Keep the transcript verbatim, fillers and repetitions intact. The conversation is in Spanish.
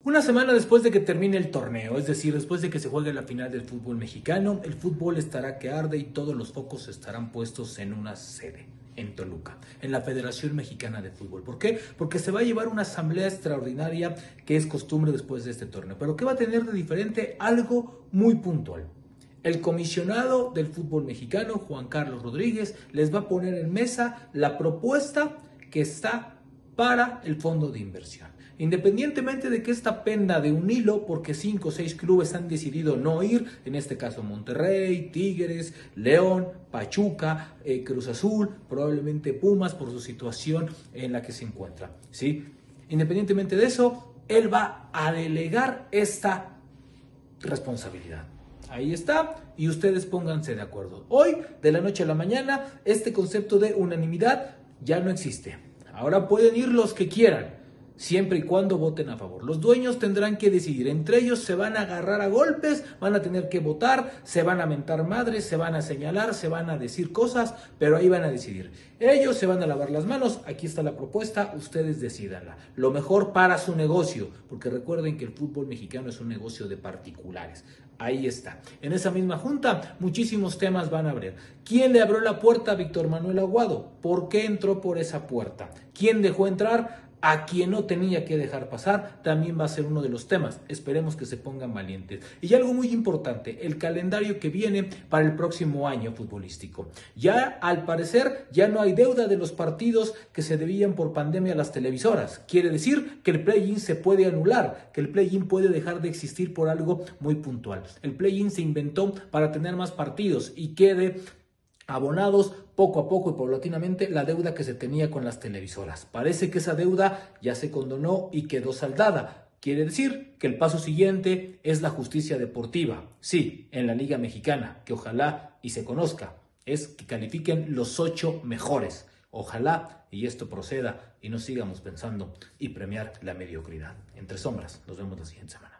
Una semana después de que termine el torneo, es decir, después de que se juegue la final del fútbol mexicano, el fútbol estará que arde y todos los focos estarán puestos en una sede, en Toluca, en la Federación Mexicana de Fútbol. ¿Por qué? Porque se va a llevar una asamblea extraordinaria que es costumbre después de este torneo. ¿Pero qué va a tener de diferente? Algo muy puntual. El comisionado del fútbol mexicano, Juan Carlos Rodríguez, les va a poner en mesa la propuesta que está para el fondo de inversión. Independientemente de que esta penda de un hilo, porque cinco o seis clubes han decidido no ir, en este caso Monterrey, Tigres, León, Pachuca, eh, Cruz Azul, probablemente Pumas por su situación en la que se encuentra, ¿sí? Independientemente de eso, él va a delegar esta responsabilidad. Ahí está, y ustedes pónganse de acuerdo. Hoy, de la noche a la mañana, este concepto de unanimidad ya no existe. Ahora pueden ir los que quieran, siempre y cuando voten a favor. Los dueños tendrán que decidir. Entre ellos se van a agarrar a golpes, van a tener que votar, se van a mentar madres, se van a señalar, se van a decir cosas, pero ahí van a decidir. Ellos se van a lavar las manos. Aquí está la propuesta, ustedes decídanla. Lo mejor para su negocio, porque recuerden que el fútbol mexicano es un negocio de particulares. Ahí está. En esa misma junta, muchísimos temas van a abrir. ¿Quién le abrió la puerta a Víctor Manuel Aguado? ¿Por qué entró por esa puerta? ¿Quién dejó entrar a quien no tenía que dejar pasar? También va a ser uno de los temas. Esperemos que se pongan valientes. Y algo muy importante, el calendario que viene para el próximo año futbolístico. Ya, al parecer, ya no hay deuda de los partidos que se debían por pandemia a las televisoras. Quiere decir que el play-in se puede anular, que el play-in puede dejar de existir por algo muy puntual. El play-in se inventó para tener más partidos y quede abonados poco a poco y paulatinamente la deuda que se tenía con las televisoras. Parece que esa deuda ya se condonó y quedó saldada. Quiere decir que el paso siguiente es la justicia deportiva. Sí, en la Liga Mexicana, que ojalá y se conozca, es que califiquen los ocho mejores. Ojalá y esto proceda y no sigamos pensando y premiar la mediocridad. Entre sombras, nos vemos la siguiente semana.